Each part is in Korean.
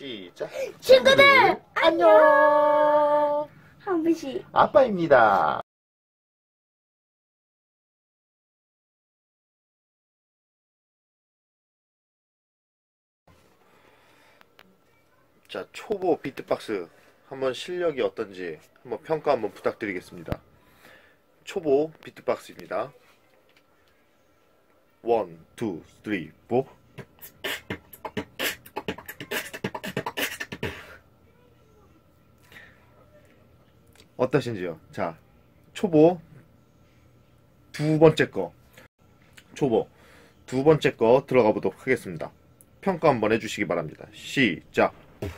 시작. 친구들 안녕. 한 번씩. 아빠입니다. 자, 초보 비트박스 한번 실력이 어떤지 한번 평가 한번 부탁드리겠습니다. 초보 비트박스입니다. 1, 2, 3, 4. 어떠신지요? 자, 초보 두 번째 거 들어가 보도록 하겠습니다. 평가 한번 해주시기 바랍니다. 시작.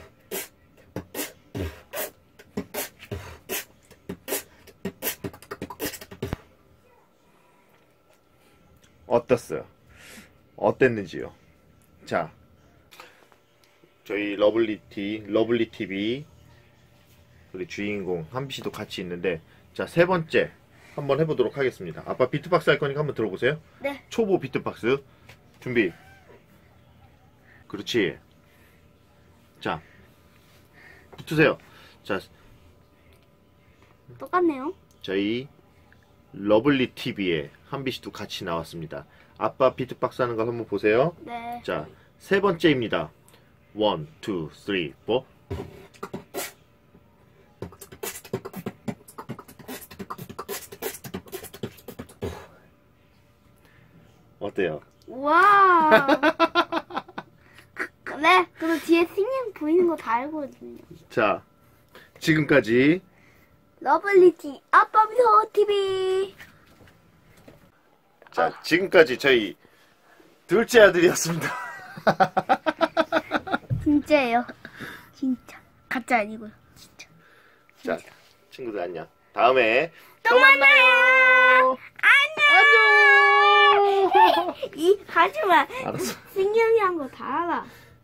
어땠어요? 어땠는지요? 자, 저희 러블리TV 우리 주인공 한비씨도 같이 있는데, 자, 세 번째 한번 해보도록 하겠습니다. 아빠 비트박스 할 거니까 한번 들어보세요. 네. 초보 비트박스 준비. 그렇지. 자, 붙으세요. 자, 똑같네요. 저희 러블리TV에 한비씨도 같이 나왔습니다. 아빠 비트박스 하는 거 한번 보세요. 네. 자, 세 번째입니다. 1, 2, 3, 4. 어때요? 와. 네. 그리고 뒤에 싱잉 보이는 거 다 알거든요. 자, 지금까지 러블리티 아빠미소 TV. 자, 지금까지 저희 둘째 아들이었습니다. 진짜예요. 진짜. 가짜 아니고요. 진짜. 자, 친구들 안녕. 다음에 또 만나요. 안녕. 이 하지마. 알았어. 승경이 한 거 다 알아.